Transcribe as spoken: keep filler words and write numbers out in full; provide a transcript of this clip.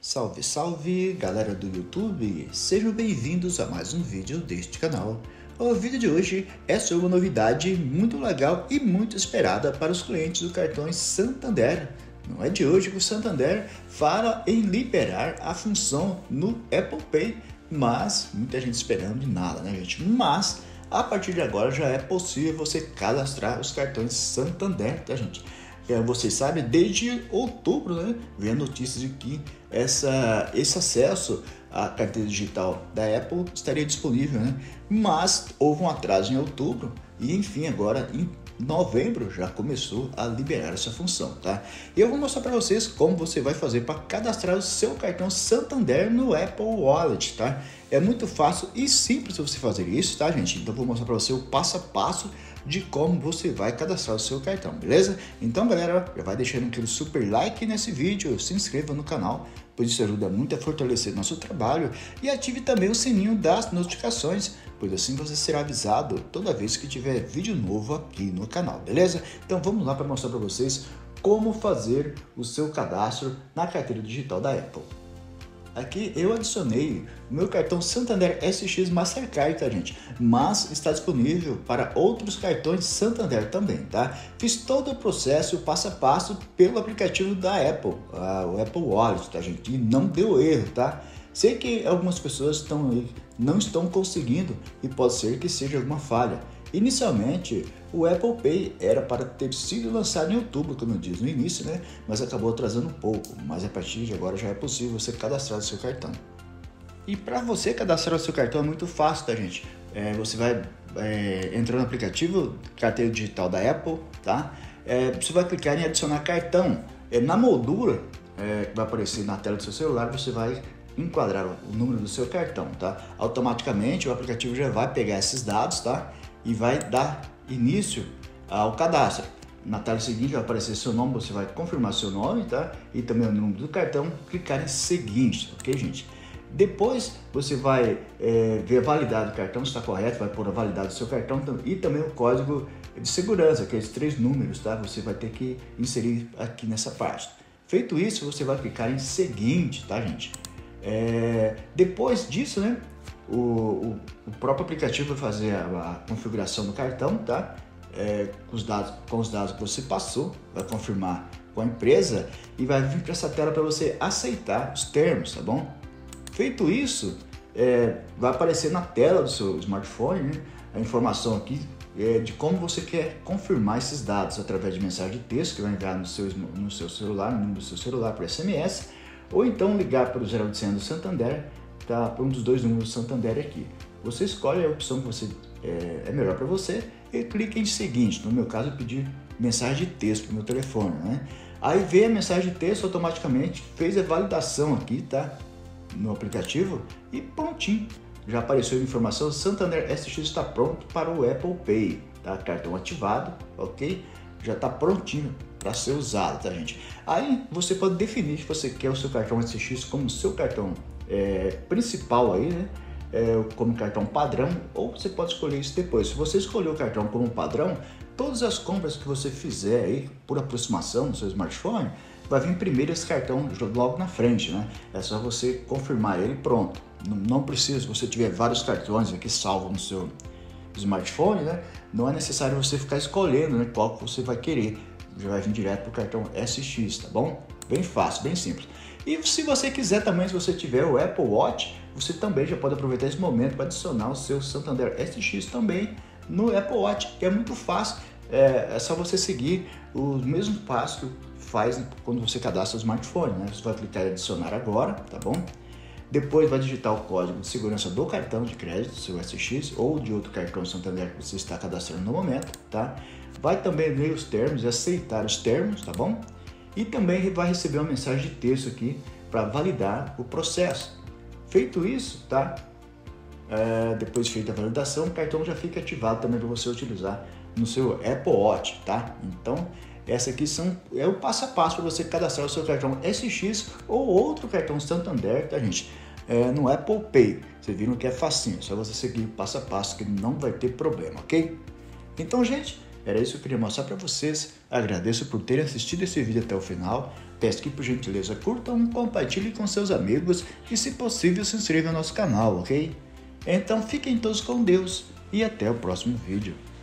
Salve, salve, galera do YouTube! Sejam bem-vindos a mais um vídeo deste canal. O vídeo de hoje é sobre uma novidade muito legal e muito esperada para os clientes do cartão Santander. Não é de hoje que o Santander fala em liberar a função no Apple Pay, mas muita gente esperando de nada, né, gente? Mas a partir de agora já é possível você cadastrar os cartões Santander, tá, gente? Vocês sabem, desde outubro, né, vem a notícia de que essa, esse acesso à carteira digital da Apple estaria disponível, né? Mas houve um atraso em outubro e, enfim, agora em novembro já começou a liberar essa função, tá? E eu vou mostrar para vocês como você vai fazer para cadastrar o seu cartão Santander no Apple Wallet, tá? É muito fácil e simples você fazer isso, tá, gente? Então eu vou mostrar para você o passo a passo de como você vai cadastrar o seu cartão, beleza? Então, galera, já vai deixando aquele super like nesse vídeo, se inscreva no canal, pois isso ajuda muito a fortalecer nosso trabalho, e ative também o sininho das notificações, pois assim você será avisado toda vez que tiver vídeo novo aqui no canal, beleza? Então vamos lá para mostrar para vocês como fazer o seu cadastro na carteira digital da Apple. Aqui eu adicionei o meu cartão Santander S X Mastercard, tá, gente? Mas está disponível para outros cartões Santander também, tá? Fiz todo o processo passo a passo pelo aplicativo da Apple, uh, o Apple Wallet, tá, gente? E não deu erro, tá? Sei que algumas pessoas estão, não estão conseguindo e pode ser que seja alguma falha. Inicialmente, o Apple Pay era para ter sido lançado em outubro, como eu disse no início, né? Mas acabou atrasando um pouco, mas a partir de agora já é possível você cadastrar o seu cartão. E para você cadastrar o seu cartão é muito fácil, tá, gente? É, você vai é, entrar no aplicativo carteira digital da Apple, tá? É, você vai clicar em adicionar cartão. É, na moldura é, que vai aparecer na tela do seu celular, você vai enquadrar o número do seu cartão, tá? Automaticamente o aplicativo já vai pegar esses dados, tá? E vai dar início ao cadastro. Na tela seguinte vai aparecer seu nome, você vai confirmar seu nome, tá? E também o número do cartão, clicar em seguinte, ok, gente? Depois você vai é, ver a validade do cartão, se está correto, vai pôr a validade do seu cartão e também o código de segurança, aqueles três números, tá? Você vai ter que inserir aqui nessa parte. Feito isso, você vai clicar em seguinte, tá, gente? É, depois disso, né? O, o, o próprio aplicativo vai fazer a, a configuração do cartão, tá? É, com, os dados, com os dados que você passou, vai confirmar com a empresa e vai vir para essa tela para você aceitar os termos, tá bom? Feito isso, é, vai aparecer na tela do seu smartphone, né, a informação aqui é, de como você quer confirmar esses dados através de mensagem de texto que vai enviar no seu, no seu celular, no número do seu celular por S M S, ou então ligar para o zero oitocentos do Santander, tá, para um dos dois números do Santander aqui. Você escolhe a opção que você, é, é melhor para você e clica em seguinte. No meu caso, eu pedi mensagem de texto para o meu telefone, né? Aí vem a mensagem de texto automaticamente, fez a validação aqui, tá? No aplicativo e prontinho. Já apareceu a informação, Santander S X está pronto para o Apple Pay, tá? Cartão ativado, ok? Já está prontinho para ser usado, tá, gente? Aí você pode definir se você quer o seu cartão S X como seu cartão é, principal aí, né? É, como cartão padrão, ou você pode escolher isso depois. Se você escolher o cartão como padrão, todas as compras que você fizer aí por aproximação no seu smartphone, vai vir primeiro esse cartão logo na frente, né? É só você confirmar ele, pronto. Não, não precisa, se você tiver vários cartões aqui salvo no seu smartphone, né? Não é necessário você ficar escolhendo, né, qual que você vai querer. Já vai vir direto para o cartão S X, tá bom? Bem fácil, bem simples. E se você quiser também, se você tiver o Apple Watch, você também já pode aproveitar esse momento para adicionar o seu Santander S X também no Apple Watch, que é muito fácil. É, é só você seguir os mesmos passos que faz quando você cadastra o smartphone, né? Você vai clicar em adicionar agora, tá bom? Depois vai digitar o código de segurança do cartão de crédito, seu S X, ou de outro cartão Santander que você está cadastrando no momento, tá? Vai também ler os termos e aceitar os termos, tá bom? E também vai receber uma mensagem de texto aqui para validar o processo. Feito isso, tá? É, depois de feita a validação, o cartão já fica ativado também para você utilizar no seu Apple Watch, tá? Então, essa aqui são, é o passo a passo para você cadastrar o seu cartão S X ou outro cartão Santander, tá, gente? É, no Apple Pay. Vocês viram que é facinho, é só você seguir o passo a passo que não vai ter problema, ok? Então, gente, era isso que eu queria mostrar para vocês. Agradeço por terem assistido esse vídeo até o final. Peço que por gentileza curtam, compartilhem com seus amigos e, se possível, se inscrevam no nosso canal, ok? Então fiquem todos com Deus e até o próximo vídeo.